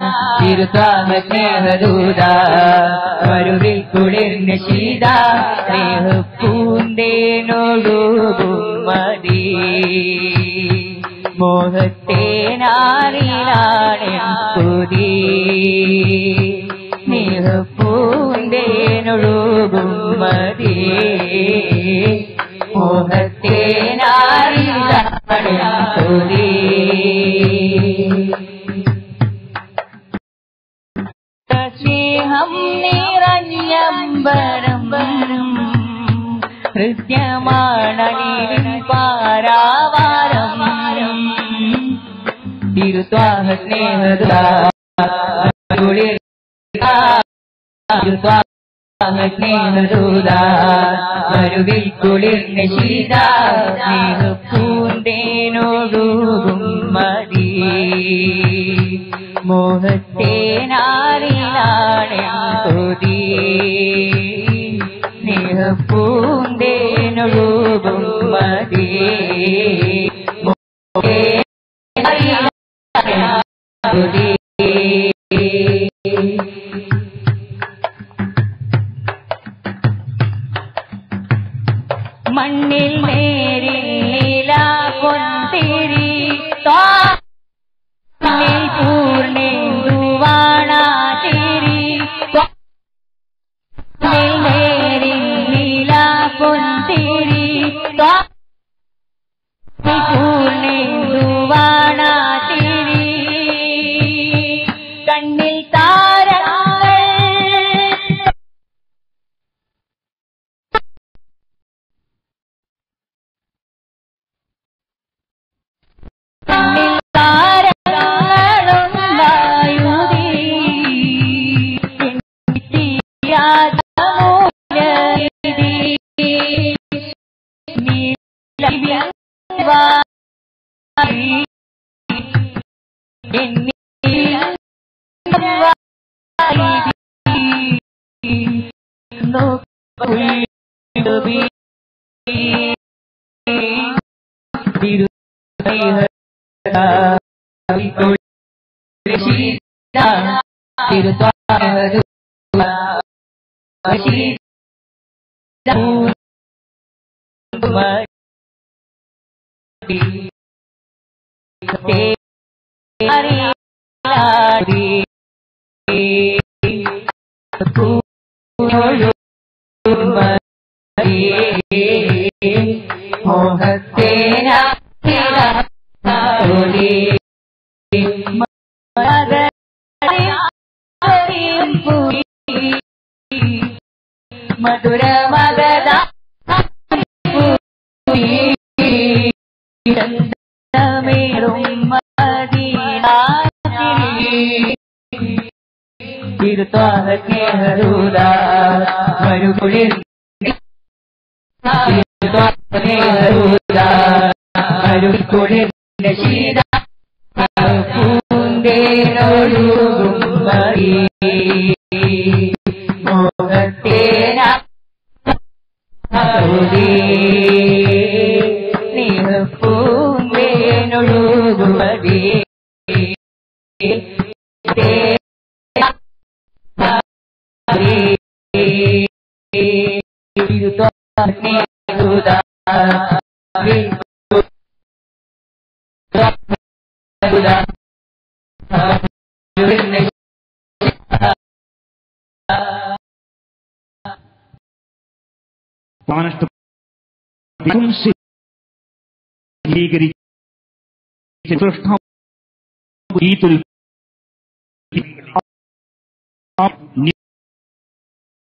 തിരുത്വാമ സ്നേഹദൂത വരുവിൽ കുളിർന്ന ശീത സ്നേഹപ്പൂന്തേനൊഴുകും മതി മോഹത്തെ നാറിനാണ് സ്തുതി സ്നേഹപ്പൂന്തേനൊഴുകും മതി മോഹത്തെ നാറിനാണ് സ്തുതി സ്നേഹം നിറഞ്ഞമ്പരം ഹൃദ്യമാണലിൻ പാരാവാരം തിരുത്വാഹ സ്നേഹദൂത വരുവിൽ കുളിർന്ന ശീത സ്നേഹപ്പൂന്തേനൊഴുകും മതി മോഹത്തെ നാറിനാണ് സ്തുതി സ്നേഹപ്പൂന്തേനൊഴുകും മതി മോഹത്തെ നാറിനാണ് സ്തുതി മണ്ണിൽ മേരി ലീല പൊന്തിരി പൂർണ്ണേന്ദുവാണാതിരി മേരി ലീല പൊന്തിരി പൂർണ്ണേന്ദുവാണാതിരി കണ്ണിൽ താരങ്ങൾ കണ്ണിൽ മധുര മദ തിരുത്വാഹ സ്നേഹദൂത വരുകുളിർ വരുകുളിർ ശീത പൂന്തേനൊഴുകും മതി മോഹത്തെ സ്നേഹപ്പൂന്തേനൊഴുകും മതി